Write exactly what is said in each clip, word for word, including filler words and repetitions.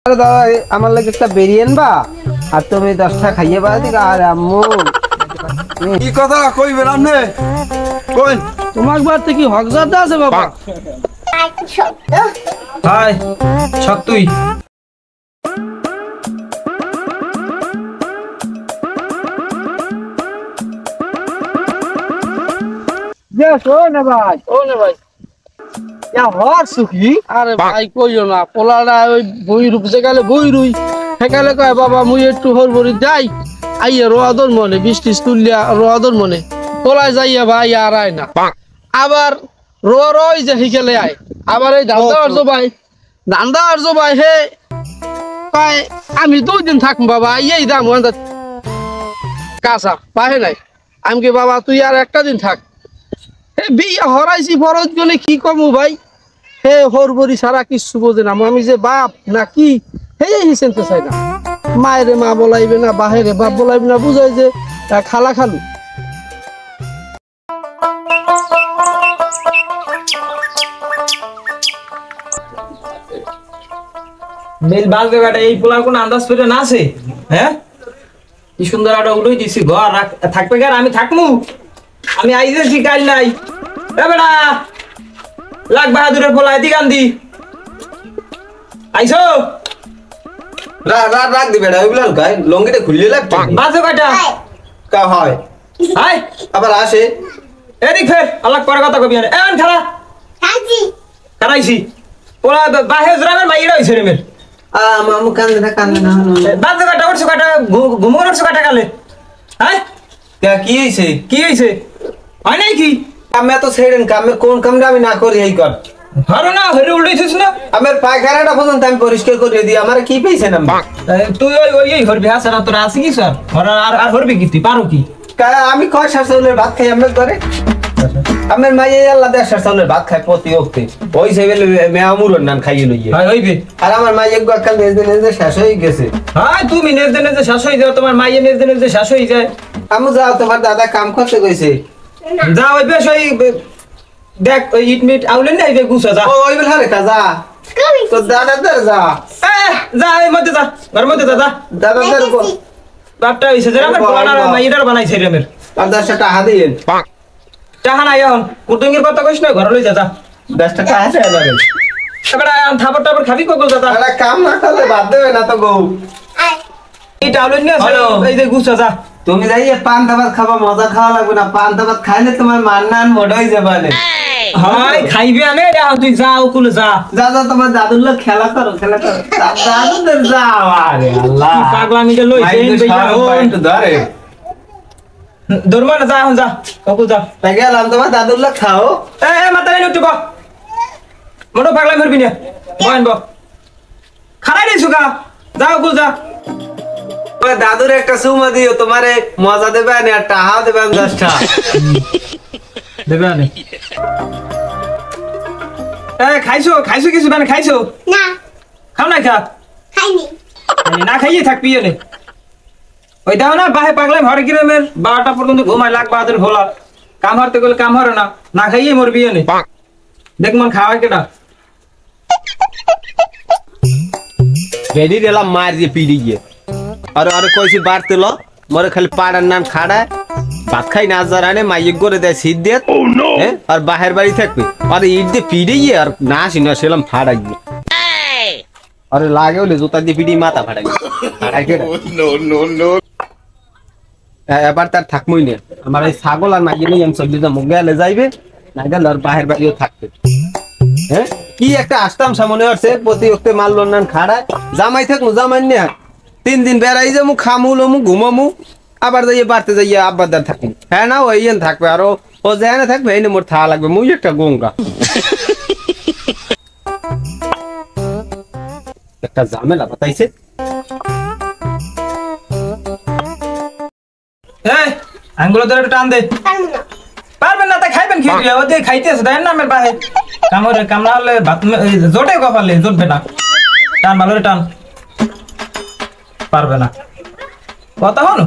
আরে দাদা আমার লাগে একটা বিরিয়ানি বা আর তুমি দশটা খাইয়ে বা দিগা আর আম্মু কি কথা কইবেন আপনি কই তোমার বাড়িতে কি হকজাদা আছে বাবা হাই সত্যই যে শোনে ভাই শোনে ভাই ইয়া হর সুখী আরে ভাই কইও না পোলাটা ওই বই রূপসে গেলে বই রুই সেকালে কয় বাবা মুই একটু হরবরি যাই আইয়া রোয়াদর মনে বৃষ্টি তুলিয়া রোয়াদর মনে পোলায় যাইয়া ভাই আর আয় না আবার রোয়া রই যে হিকেলে আয় আবার এই ধান্দা অর্জ ভাই ধান্দা অর্জ ভাই হে কয় আমি দুই দিন থাকবো বাবা এই দাম কাঁচা পাহে নাই আমি কি বাবা তুই আর একটা দিন থাক হে বিয়া হরাইছি ফরজ গলে কি কমু ভাই হে হরবরি সারা কিছু বোঝে না আমি যে বাপ না কি হে হিসেনতে চাই না মায়েরে মা বলাইবে না বাহেরে বাপ বলাইবে না বুঝাই যে খালা খালু মেল বাল বেগাটা এই পোলার কোন আন্দাজ করে না আছে হ্যাঁ কি সুন্দর একটা উড়ই দিছি ঘর থাকবে কার আমি থাকমু আমি আইতেছি কাল নাই এ বেটা লাখ বাহাদুরের পোলা এদিকে আনদি আইসো রাখ রাখ রাখ দি বেটা ওইগুলো গায় লঙ্গিটা খুললে লাগবে বাজে কাটা কা হয় হাই আবার আসে এদিক ফের আল্লাহ পরে কথা কবি আরে এন খালা হাজি খারাইছি পোলা বাহে জরামের মাইরা হইছে রে মের আ মামু কান্দে না কান্দে না বাজে কাটা ওরছো কাটা ঘুমোর ওরছো কাটা কালে হাই কে কি হইছে কি হইছে হয় নাই কি আমি তো ছেড়েন কামে কোন কামটা আমি না করি এই কর হারো না হরে উল্টাইছিস না আমার পায়খানাটা পর্যন্ত আমি পরিষ্কার করে দিই আমার কি পেয়েছে না তুই ওই ওই এই হরবি হাসারা তোর আছে কি স্যার হরা আর আর হরবি কি তুই পারো কি আমি কয় সার চাউলের ভাত খাই আমার ঘরে আমার মাইয়ে আল্লাহ দেড় সার চাউলের ভাত খায় প্রতি ওক্তে ওই সেবেলে মেয়া মুরন নান খাইয়ে লইয়ে হয় হইবে আর আমার মাইয়ে গকাল নেজে নেজে শেষ হয়ে গেছে হ্যাঁ তুমি নেজে নেজে শেষ হয়ে যাও তোমার মাইয়ে নেজে নেজে শেষ হয়ে যায় আমি যাও তোমার দাদা কাম করতে কইছে যা ওই বেশ ওই দেখ ওই ইট মিট আউলেন না এই গুছা যা ওই বেলা রে যা তো দাদা দর যা যা এই মধ্যে যা ঘর মধ্যে যা দাদা দর বাপটা হইছে যে আমার পোলার মাইয়ের বানাইছে রে মের আর দশটা টাকা দিয়েন টাকা নাই এখন কুটুঙ্গির কথা কইছ না ঘর লই যা যা দশটা টাকা আছে এবারে এবারে থাপড় টাপড় খাবি কগল যা আরে কাম না করলে বাদ দেবে না তো গো এই টাউলেন না এই যে গুছা যা তুমি যাইয়ে পান দাবাত খাবা মজা খাওয়া লাগবে না পান দাবাত খাইলে তোমার মান্নান মোড় হয়ে যাবে না হাই খাইবে আনে এখন তুই যা ওকুল যা যা যা তোমার দাদুর লোক খেলা করো খেলা করো দাদুদের যাও আরে আল্লাহ পাগলামি যে লই দেন একটু ধরে দরমা না যা এখন যা ওকুল যা তাই গেলাম তোমার দাদুর লোক খাও এ মাথা নাই উঠব মোটো পাগলামি করবি না বয়েন ব খারাই রে সুগা যা ওকুল যা ওই দাদুর একটা সুমা দিও তোমারে মজা দেবে না আর টাকা দেবে দশটা দেবে আনে এ খাইছো খাইছো কিছু মানে খাইছো না খাও না খা খাইনি না খাইয়ে থাকবি এনে ওই দাও না বাহে পাগলাম হরে গ্রামের বারোটা পর্যন্ত ঘুমায় লাখ বাহাদুর ভোলা কাম হারতে গেলে কাম হরে না না খাইয়ে মরবি এনে দেখ মন খাওয়া কেটা রেডি দিলাম মার দিয়ে পিড়ি গিয়ে আর আর কইছি বাড়তে ল মরে খালি পাড়ার নাম খাড়ায় ভাত খাই না জারানে মাইক করে দেয় শীত দিয়ে হ্যাঁ আর বাহের বাড়ি থাকবে আর ইট দিয়ে পিড়ে গিয়ে আর না আসি না সেলাম ফাড়াই গিয়ে আরে লাগে হলে জুতা দিয়ে পিড়ি মাথা ফাড়াই এবার তার থাকবই না আমার এই ছাগল আর নাকি নিয়ে আমি চল্লিশ মুখ গেলে যাইবে না গেলে আর বাহের বাড়িও থাকবে হ্যাঁ কি একটা আসতাম সামনে হচ্ছে প্রতি ওকে মারলো না খাড়ায় জামাই থাকবো জামাই না তিন দিন বেড়াই যাবো খামু লমু ঘুমামু আবার যাইয়ে বাড়তে যাইয়ে আব্বাদার থাকবো হ্যাঁ না ওই থাকবে আর ও যায় না থাকবে এই মোর থাকা লাগবে মুই একটা গঙ্গা একটা ঝামেলা বাতাইছে এই আঙ্গুলো ধরে টান দে পারবেন না তাই খাইবেন কি ওদের খাইতেছে তাই না আমার বাহে কামড়ে কামড়া হলে ভাত জোটে কপালে জোটবে না টান ভালো টান পারবে না কথা হন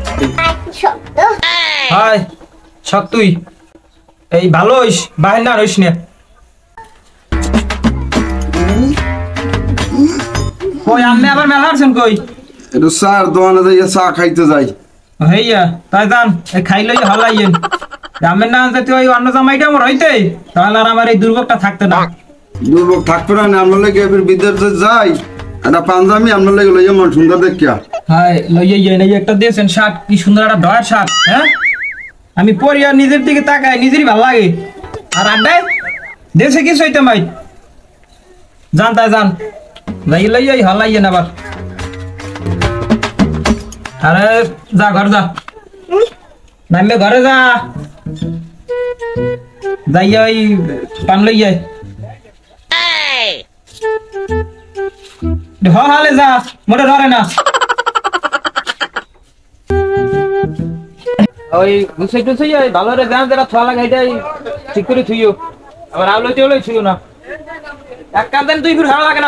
হাই শক তুই এই ভালো হইস বাহির না রইস না কই আপনি আবার মেলা আসছেন কই? একটু চার দোকানে যাইয়া চা খাইতে যাই। হইয়া তাই যান খাইলেই হলাইয়েন। রামের না আনতে ওই অন্য জামাইটা আমার হইতে তাহলে আর আমার এই দুর্ভোগটা থাকতো না। দুর্ভোগ থাকতো না, আপনার লাগে এবার বিদেশে যাই একটা পাঞ্জাবি আপনার লাগে লইয়া মন সুন্দর দেখিয়া। হ্যাঁ লইয়ে যাই না, একটা দিয়েছেন শার্ট, কি সুন্দর একটা ডয়ার শার্ট। হ্যাঁ আমি পরি আর নিজের দিকে তাকাই, নিজেরই ভালো লাগে। আর আড্ডায় দেশে কিছু হইতে মাই যান তাই যান যাই লইয়াই হলাইয়েন আবার। আরে যা ঘর যা, নামবে ঘরে যা, যাইয়া ওই পান লই যায়। হ হালে যা, মোটে ধরে না। ওই গুছাই টুছাই ভালো রে যান, যেটা থা লাগে এটাই ঠিক করে থুইও। আবার আলো চলে ছুইও না, এক কান দেন দুই ফির ভালো লাগে না।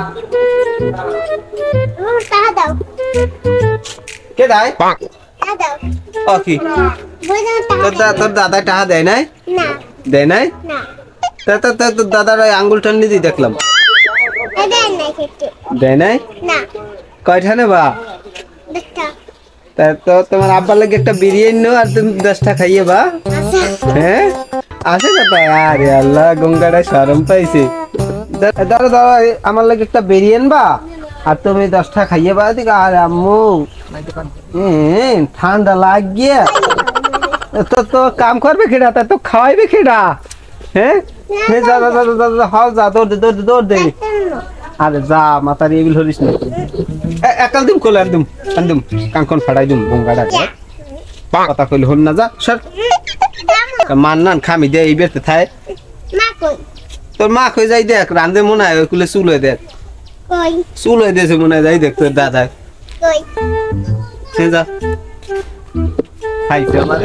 টাকা দাও, কে দেয়? টাকা দাও। ও কি তোর দা- তোর দাদা টাকা দেয় নাই? না দেয় নাই? না তা তো তো- তোর দাদার ওই আঙ্গুল টান দিয়ে দেখলাম। দেন না খেতে। দেয় নাই? না কয়টা নেবা? দেখা তা তো তোমার আব্বার লাগে একটা বিরিয়ানি নো, আর তুমি দশটা খাইয়ে বা। আচ্ছা হ্যাঁ আসে কথা। আরে আল্লাহ, গঙ্গাটা শরম পাইছে। দা- দাঁড়া দাঁড়া, এই আমার লাগে একটা বিরিয়ানি বা, আর তুমি দশটা খাইয়ে বা দিকে। আর আম্মু হুম, ঠান্ডা লাগিয়ে তো তো কাম করবে খেড়া, তা তো খাওয়াইবে খেড়া। হ্যাঁ হ্যাঁ, যা যা যা যা, যা, হল যা, দৌড় দে দৌড় দে দৌড় দে। আরে যা, মাথার এগুলো ধরিস না। এ- একাল দিম কোলে একদম একদম কাঙ্কন ফাড়াই দিম গঙ্গাটা। কথা কইলে হন না, যা সর। মান নান খামি দে এই বেরতে থায়। মা কই তোর মা কই যাই দেখ, রান্ধে মনে হয় ওইগুলো চুল হয়ে দেখ, কই চুল হয়ে দিয়েছে মনে হয়, যাই দেখ তোর দাদা। কই সে যা খাইছে আমার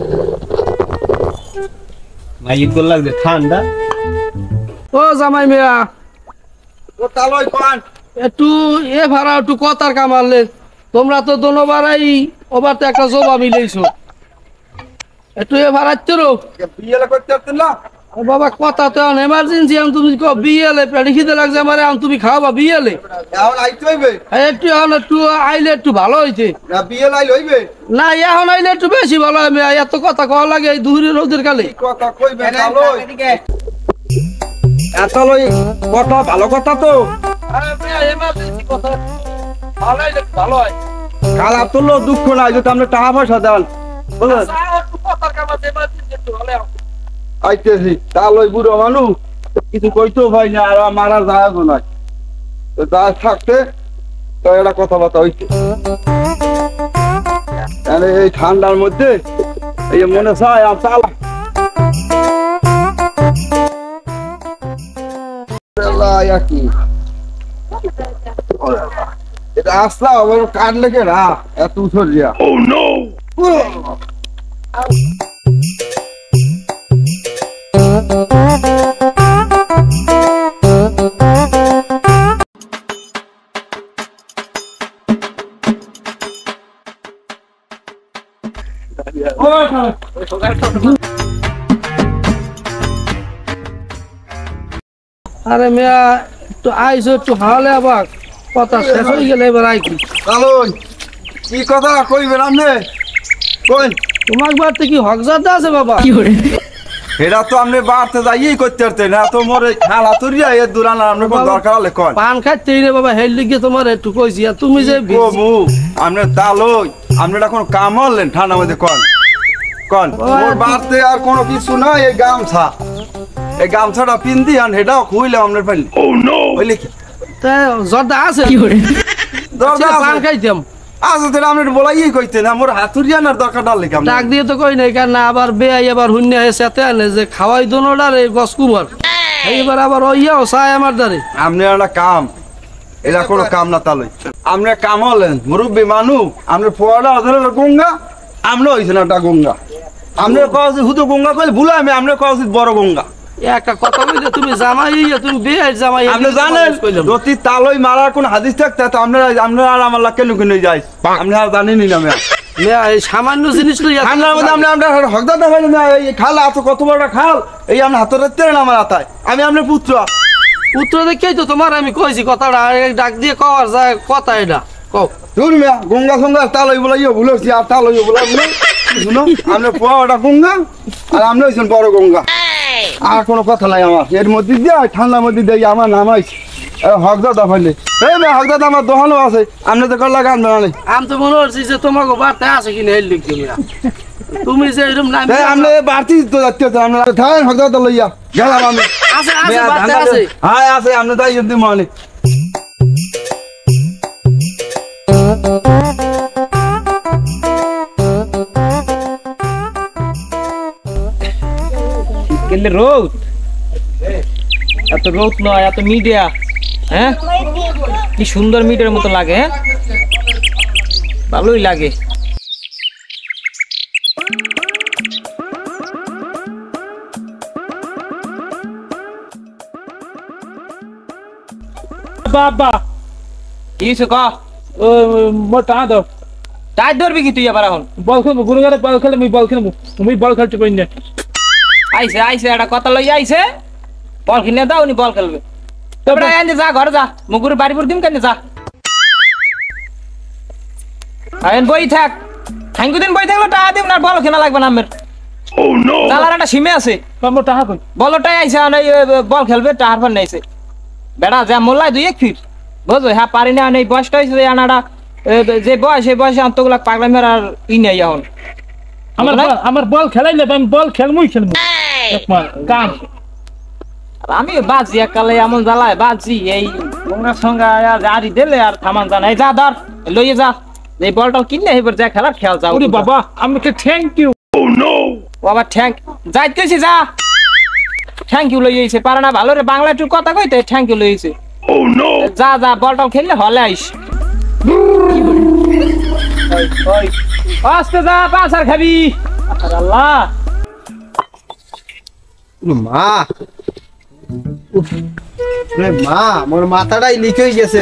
মাইক গোল লাগছে ঠান্ডা। ও জামাই মিয়া, ও তালই পান একটু এ ভাড়া একটু কথার কামারলে। তোমরা তো দোনোবারাই ওবার তো একটা জবা মিলেইছো, একটু এ ভাড়াচ্ছ রো। বিয়েলা করতে পারতেন না? ও বাবা কথা তো এমার্জেন্সি, আমি তুমি কো বিয়েলে পেটে খিদে লাগছে আমারে, আমি তুমি খাওয়াবা বিয়েলে। এখন আইতে হইবে এই একটু এখন একটু আইলে একটু ভালো হইছে না? বিয়ে লাইল হইবে না, এখন আইলে একটু বেশি ভালো হয়। মিয়া, এত কথা কওয়া লাগে এই দুহুরি রোদের কালে। কথা কইবে তালই এতলই কথা ভালো কথা তো। আরে মিয়া, এমার্জেন্সি কথা ভালো হইলে ভালো হয়। কাল আপনার দুঃখ নাই যদি আপনি টাকা পয়সা দেন, বুঝলেন? আচ্ছা, একটু কথার কামার এমার্জেন্সি একটু ভালো হয়। আইতেছি তালই বুড়ো মানুষ, কিছু কইতেও ভাই না, আর মারা যায় নাই তো যা থাকতে তো এটা কথাবার্তা হইছে। আরে এই ঠান্ডার মধ্যে এই মনে চায় আর চাল কি এটা আসলা আবার কাটলে কে না এত উঠর দিয়া। ও নো আরে মিয়া, একটু আইসো একটু হালে আবার কথা শেষ হয়ে গেলে এবার আইকি। তালই কি কথা কইবেন আপনি কই? তোমার বাড়িতে কি হকজাদা আছে বাবা? এটা তো আপনি বাড়তে যাইয়েই করতে পারতেন না, তো মোর খেলা তুরিয়া এর দূরান আপনি কোন দরকার হলে কন। পান খাইতে রে বাবা, হেল লিগে তোমার একটু কইছি। আর তুমি যে ও মু আপনি তালই আপনি এখন কাম হলেন ঠান্ডা মধ্যে কন কন মোর বাড়তে আর কোনো কিছু নাই, এই গামছা এই গামছাটা পিন দি আন হেটাও খুইলে আপনার পাইলে। ও নো হইলে কি জর্দা আছে দরজা পান খাইতাম। আজ তো আপনি বলাইই কইতেন না, মোর হাতুরিয়ানার দরকার ডাল লিখে ডাক দিয়ে তো কই নাই, কেন আবার বেয়াই আবার হুন্যা এসে এতে আনে যে খাওয়াই দোনোটার এই গছ কুমার। এইবার আবার ওইয়াও চাই আমার দ্বারে। আপনি একটা কাম, এটা কোনো কাম না তালই আপনি কাম হলেন মুরব্বী মানুষ, আপনার ফোয়াটা ধরে গঙ্গা, আমরা হয়েছেন একটা গঙ্গা। আপনার কওয়া হুতো গঙ্গা কইলে ভুলে আমি আপনার কওয়া বড় গঙ্গা। একটা কথা কইলে তুমি জামাই হইয়া তুমি বেয়াই জামাই। আপনি জানেন যদি তালই মারার কোন হাদিস থাকতে তো আপনারা আপনারা আর আমার কেন কেন যাই আপনি আর জানেনই না। আমি মিয়া, এই সামান্য জিনিস লইয়া ঠান্ডার মধ্যে আপনি আপনার হকদার দেখাই না, এই খাল এত কত বড় খাল, এই আপনি হাতের রাখতে আমার হাতায়, আমি আপনার পুত্র উত্তর দেখেই তো তোমার আমি কইছি কথাটা আর ডাক দিয়ে কওয়ার যায় কথা এটা কও শুন মিয়া গঙ্গা সঙ্গা তাল হইব লাগিয়ে ভুলেছি আর তাল হইব বলে আমরা শুনো আমরা পোয়াটা গঙ্গা আর আমরা হইছেন বড় গঙ্গা আর কোনো কথা নাই আমার এর মধ্যে দিয়ে ঠান্ডার মধ্যে দিয়ে আমার নামাইছি হকদাদা ফাইলে এই মেয়ে হকদাদা আমার দোকানও আছে আপনি তো করলা গান বানালে আমি তো মনে করছি যে তোমাকে বার্তা আছে কিনা এর লিখ তুমি তুমি যে এরকম নাম তাই আমরা বাড়তি তো যাচ্ছি আমরা থাকেন হকদাদা লইয়া গেলাম আমি আছে আছে মেয়া বার্তা ধান্দা আছে দে- হ্যাঁ আছে আপনি তাই যদি মানে কিন্তু রোদ এত রোদ নয় এত মিডিয়া হ্যাঁ কি সুন্দর মিডিয়ার মতো লাগে হ্যাঁ ভালোই লাগে বাবা কি হইছে ক মোর টাকা দাও টাইট ধরবি কি তুই আবার এখন বল খেলবো গুরু ঘরে বল খেলে মুই বল খেলবো মুই বল খেলতে পারি না আইছে আইছে একটা কথা লই আইছে বল কিনে দাও নি বল খেলবে তবে আইনে যা ঘরে যা মুগুর বাড়ি পর দিম কেন যা আইন বই থাক থ্যাংক দিন বই থাকলো টাকা দিম না বল খেলা লাগবে না আমের ও নো তালার একটা সিমে আছে মোর টাকা কই বলটাই আইছে আর এই বল খেলবে টাহার পর নাইছে বেড়া যা মোল্লাই দুই এক ফিট বুঝো হ্যাঁ পারি না এই বয়সটা হয়েছে আনাটা যে বয়স সেই বয়সে অন্তগুলা পাগলামের আর ই নেই এখন আমার বল- আমার বল খেলাইলে আমি বল খেলমুই খেলবো একবার কাম আর আমি বাজি একালে এমন জ্বালায় বাজি এই গঙ্গার সঙ্গে আরি দিলে আর থামান জানাই যা ধর লইয়ে যা এই বলটা কিনলে এবার যা খেলার খেয়াল যাও ওরে বাবা আমাকে থ্যাংক ইউ বাবা থ্যাংক যাইত কইছি যা থ্যাংক ইউ লইয়েছে পারে না ভালো রে বাংলা একটু কথা কইতে থ্যাংক ইউ লইয়েছে যা যা বলটা খেললে হলে আইস আস্তে যা পাঁচ আর খাবি আর আল্লাহ মা উফ, রে মা মোর মাথাটাই লিক হয়ে গেছে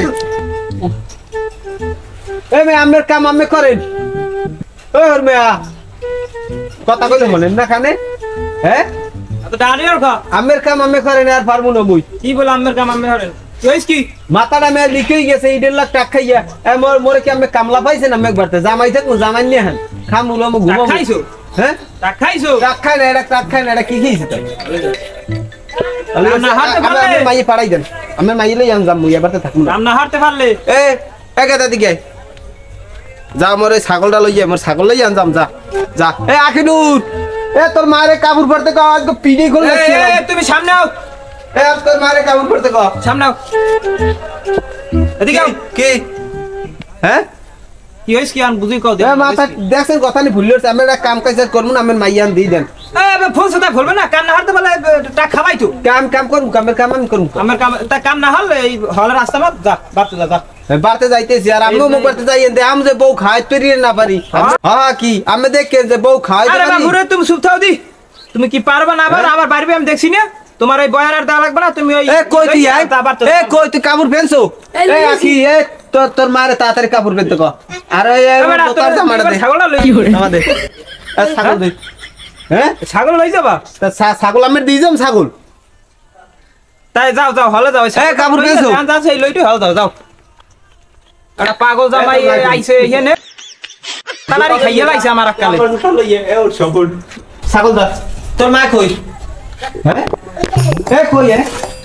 এ মে আমের কাম আমি করেন ও ওর মেয়া কথা কইলে মনেন না খানে হ্যাঁ তো ডানিয়ার খা আমের কাম আমি করেন আর পারবো না মুই কি বলে আমের কাম আমি হরেন কইস কি মাথাটা মে লিক হয়ে গেছে এই দেড় লাখ টাকা খাইয়া এ মোর মোরে কি আমি কামলা পাইছেন আমি একবার জামাই থাকবো জামাই নিয়ে হান খাম উলো মু ঘুমাবো খাইছো হ্যাঁ তা খাইছো টাক খাই না এটা টাক খাই না এটা কি খেয়েছে তাই রান্না হাতে পারলে? আমি মাইয়ে পাড়াই দেন আমি মাইয়ে লই আনজাম মুই এবার তো থাকবো না রান্না হারতে পারলে এ একে দাদি গে যা মোর এই ছাগলটা লই যাই মোর ছাগল লই আনজাম যা যা এ আখিনুর এ তোর মারে কাপড় পরতে কও আজকে পিডি করে এ, লাগছে এ, তুমি সামনে আও এ আজ তোর মারে কাপড় পরতে কও সামনে আও এদিকে আও কি হ্যাঁ কি হইছ কি আন বুঝি কও দে এ মাথা দেখছেন কথা নি ভুলিয়র আমি একটা কাম কাজ করমু না আমি মাইয়ান দি দেন এ বে ফোন সাদা খুলবে না কাম না হারতে পারলে টা খাবাই তো কাম কাম করুম কামের কাম আমি করুম আমার কাম তা কাম না হল এই হল রাস্তা মত যা বাড়তে যা যা বাড়তে যাইতেছি আর আমিও মুখ বাড়তে যাই এনতে আম যে বউ খায় তৈরি না পারি হ্যাঁ কি আমি দেখে যে বউ খায় আরে বাবুরে তুমি চুপ থাও দি তুমি কি পারবা না আবার আবার বাড়বে আমি দেখছি না তোমার এই বয়ানের দা লাগবে না তুমি ওই এ কই তুই আই আবার তো এ কই তুই কাপড় ফেলছো এ আখি এ তোর তোর মারে তাড়াতাড়ি কাপড় ফেলতে কো আরে এ এবার তোর জামাটা দে ছাগলটা লই জামা দে এ ছাগল দে হ্যাঁ ছাগল লই যাবা তা ছা- ছাগল আমি দিয়ে যাম ছাগল তাই যাও যাও হলে যাও এ, কাপড় পেয়েছো? আছে এই লইটো হল যাও যাও একটা পাগল জামাই এ, তো আইছে এখানে তালারি খাইয়া লাইছে আমার আকালে ছাগল দা তোর মা কই হ্যাঁ এ কই এ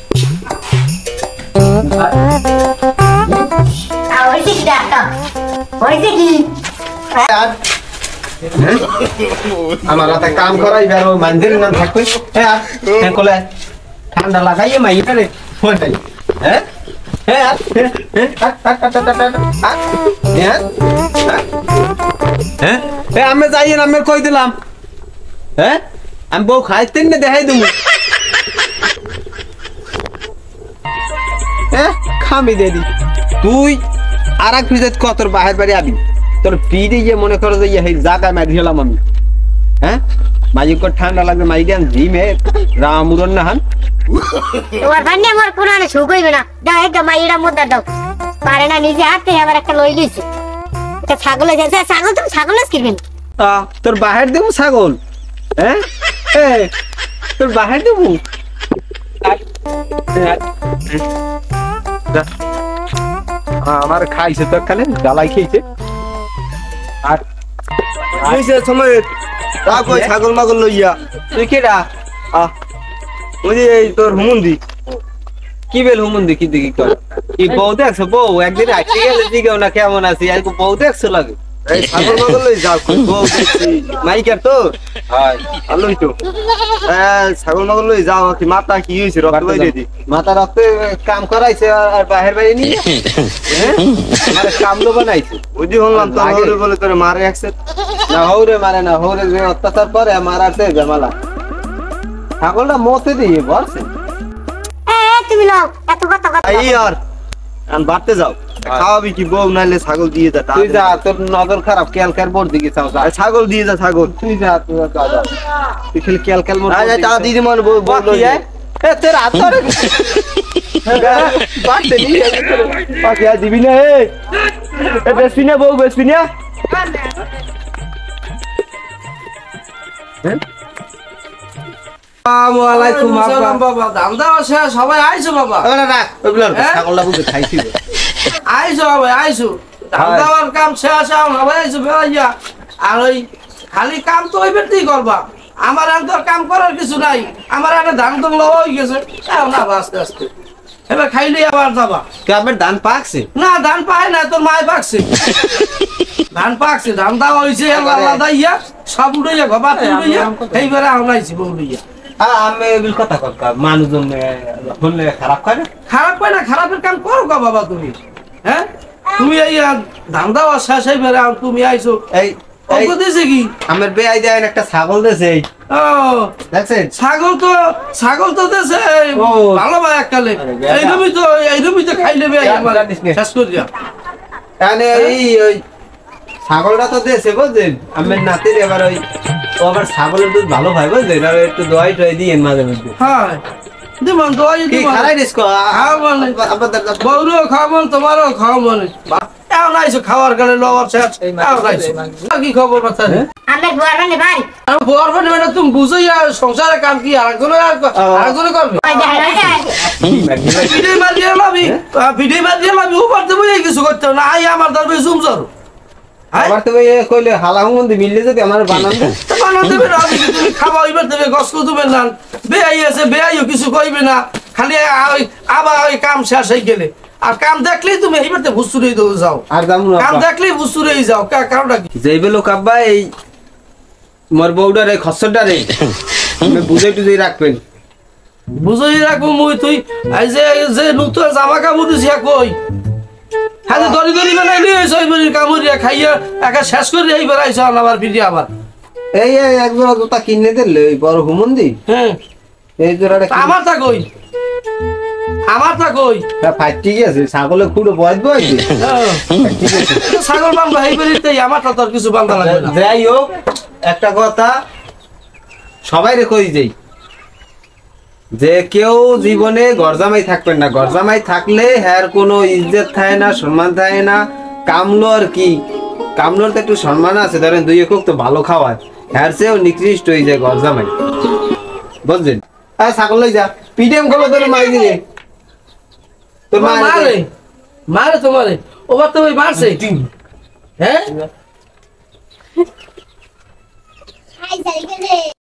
হয়েছে কি ডাক্তার হয়েছে কি আর হ্যাঁ? আমার রাতে কাম করাই বেরো মন্দির না থাকবে হ্যাঁ হ্যাঁ কোলে ঠান্ডা লাগাইয়ে মাই এখানে ফোন নাই হ্যাঁ হ্যাঁ আর, হ্যাঁ হ্যাঁ আট, আট, আট, আট, আট, আট, আট, হ্যাঁ হ্যাঁ হ্যাঁ আমি যাই আমি কই দিলাম হ্যাঁ আমি বউ খাইতে না দেখাই দেবো হ্যাঁ খামি দে দি তুই আর এক ফিজত কত তোর বাহির বাড়ি আবি তোর পিড়ে গিয়ে মনে করো যে এই জায়গায় মারি হলাম আমি হ্যাঁ মাঝে কর ঠান্ডা লাগবে মাই দেন জিমে রামুরন না হান তোমার বান্নে আমার পুরানো সুখ হইবে না দাও একটা মাইরা মুদ্রা দাও পারে না নিজে হাতে আবার একটা লই লইছে এটা ছাগল হয়েছে ছাগল তুমি ছাগল কিনবেন আহ, তোর বাহির দেবো ছাগল হ্যাঁ এ, তোর বাহির দেবো আমার খাইছে তো খালে জ্বালাই খেয়েছে আর কিসের সময় তা কই ছাগল মাগল লইয়া তুই কেডা আহ ওই যে এই তোর হুমুন্দি কি বেল হুমুন্দি কি দেখি কর কি বউ দেখছো বউ একদিন আইতে গেলে দিকেও না কেমন আছি আর বউ দেখছো লাগে এই ছাগল মাগল লই যাও কই বউ দেখছি মাইকার তো হাই আলোই তো হ্যাঁ ছাগল মাগল লই যাও কি মাথা কি হইছে রক্ত বাইরে দি মাথা রক্তে কাম করাইছে আর বাহির বাইরে নিয়ে হ্যাঁ আমার কামলো বানাইছে ওই যে হলাম তো হরে বলে তোরে মারে একসেট না হৌরে মারে না হৌরে যে অত্যাচার করে মারাতে জামালা ছাগলটা মতে দিয়ে বলছে এ তুমি লও এত কথা কথা এই আর আন বাড়তে যাও খাওয়াবি কি বউ নাইলে ছাগল দিয়ে যা তুই যা তোর নজর খারাপ কেল কেল বোর দিকে চাও যা আরে ছাগল দিয়ে যা ছাগল তুই যা তুই যা যা। তুই খালি কেল কেল মোর আয় তা দিদি মন বউ বউ বাকি লই এ তোর আতরে বাড়তে নি বাকি আর দিবি না এ এ বেশি না বউ বেশি না আসসালামু আলাইকুম সালাম বাবা দামদা আছে সবাই আইছো বাবা ওরা রাখ ওগুলো হ্যাঁ? ছাগলটা বুঝে খাইছি আইছো বাবা আইছো দামদার কাম শেষ আও সবাই আইছো বেলাইয়া আর ওই খালি কাম তো হইবে তুই করবা আমার আর তো কাম করার কিছু নাই আমার একটা ধান তো লওয়া হয়ে গেছে যাও না আস্তে আস্তে এবার খাইলে আবার যাবা গ্রামের ধান পাকছে না ধান পায় না তোর মায় পাকছে ধান পাকছে ধান দাওয়া হয়েছে আল্লাহ দাইয়া সব উড়াইয়া ঘবা উড়াইয়া এইবারে আনাইছি বউ লইয়া আর আমি এগুলো কথা কথা মানুষজন শুনলে খারাপ করে খারাপ পায় না খারাপের কাম করো গা বাবা তুমি হ্যাঁ তুমি এই আহ, ধান দাওয়া শেষ এইবারে আর তুমি আইছো এই এই অঙ্ক দিয়েছে কি আমার বেআই দেয় একটা ছাগল দেছে ও দেখছেন ছাগল তো ছাগল তো দেছে ও। ভালো ভাই এককালে আরে বেটা। এইরকমই তো এইরকমই তো খাইলে বে আমার জানিস নে। শেষ করিয়া তাহলে এই ওই ছাগলটা তো দেছে বুঝছেন আমার নাতির এবার ওই ও আবার ছাগলের দুধ ভালো হয় বুঝছেন আর একটু দোয়াই টোয়াই দিয়ে মাঝে মধ্যে হ্যাঁ দিমন দোয়াই কি দিমন খারাই রিস্ক খাও মানে আপনাদের বউরও খাওয়াবো তোমারও খাওয়াবো মানে এমন আইসো খাওয়ার গেলে লওয়ার শেষ এমন আইসো কি খবর বাচ্চা আমার বুয়ার মানে ভাই আর বউর মানে মানে তুমি বুঝোই আর সংসারের কাম কি আরেকজনে আরেকজনে করবে ওই যে ওই যে ভিডিও মার দিয়ে লাবি ভিডিও মার দিয়ে লাবি উপর দেবো এই কিছু করতে হবে না আই আমার দরবে জুম জরু আবার তো ওই কইলে হালা হুমন্দি মিললে যদি আমার বানান দেন বানান দেবে না আমি কি তুমি খাওয়া হইবার দেবে গস্ক দেবে না বেআই আছে বেআইও কিছু কইবে না খালি ওই আবার ওই কাম শেষ হয়ে গেলে আর কাম দেখলেই তুমি এইবারতে ভুসুরে যাও আর দাম কাম দেখলেই ভুসুরে যাও কা- কারণটা কি যেইবে লোক আব্বা এই মোর বউডার এই খসরটা রে আমি বুঝে টুঝে রাখবেন বুঝাই রাখবো মুই তুই এই যে যে নতুন জামা কাপড় দিছি কই খালি দড়ি দড়ি বানাই নিয়ে এসো এইবার কামড়িয়া খাইয়া একা শেষ করে এইবার আইসো আবার ফিরে আবার এই এই এক জোড়া জুতা কিনে দিলে ওই বড় হুমন্দি হ্যাঁ এই জোড়াটা তা আমার তা কই আমার তা কই ফাইট ঠিক আছে ছাগলে খুঁড়ো বয়স বয়স হ্যাঁ। ঠিক আছে ছাগল বান্ধা এইবারই আমার তা তোর কিছু বান্ধা লাগবে না যাই হোক একটা কথা সবাই রে কই যাই যে কেউ জীবনে গরজামাই থাকবেন না গরজামাই থাকলে হ্যার কোনো ইজ্জত থাকে না সম্মান থাকে না কামলো আর কি কামলোর তো একটু সম্মান আছে ধরেন দুই একক তো ভালো খাওয়ায় হ্যার চেয়েও নিকৃষ্ট হয়ে যায় গরজামাই বুঝলেন হ্যাঁ ছাগল লই যা পিডিএম গুলো তোর মাই দিলে তোর তোমার মা মারে মারে তোমারে ওবার তো ওই মারছে হ্যাঁ খাই যাই গেলে